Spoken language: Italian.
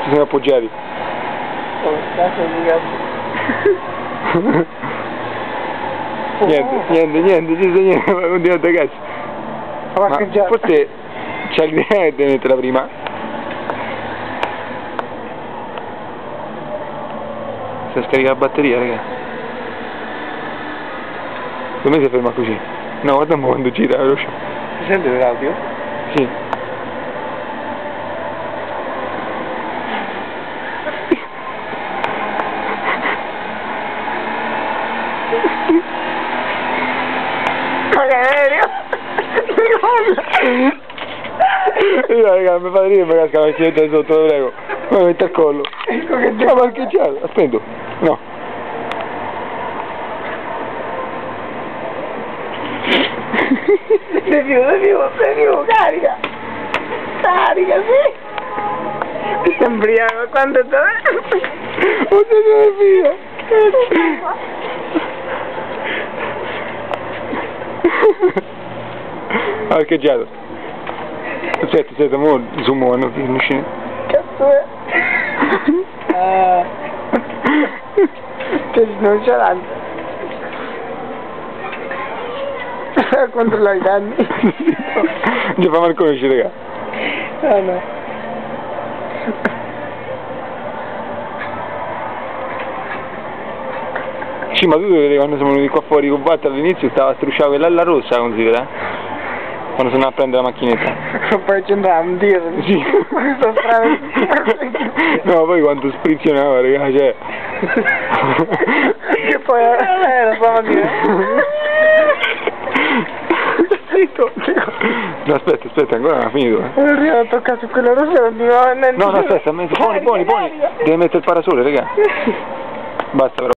Ci siamo appoggiati. Oh, cazzo di Niente, ci sta niente, ma continuate ragazzi. Ma forse c'è l'idea di metterla prima. Si scarica la batteria, raga. Secondo me si ferma così. No, guarda un po' quando gira, veloce. Si sente l'audio? Sì. Raga, mi fa ridere, mi casca la bicicletta sotto, lo prego. Ma mi mette al collo. Ecco che Ma parcheggiato, aspetta. No. De più, carica! Carica, sì! Ti embriaco, quanto dove? Oh, Dio mio! Ha parcheggiato. Aspetta, mo zoom non finisce. Cazzo è? Che nonchalante. Controllare i danni. Già fa mal conoscere, raga. Ah no. Sì, ma tu vedi quando siamo venuti qua fuori con Walter all'inizio stava a strusciare quella alla rossa, considera? Quando sono a prendere la macchinetta. Poi c'entrava un dio. Sì. Questa strada. No, poi quando sprizionava, raga, cioè. Che poi lo stavo a dire. Zitto. No, aspetta, ancora non ha finito. Non arrivo a toccare su quella rossa, non dico. No, aspetta, buoni. Deve mettere il parasole, raga. Basta però.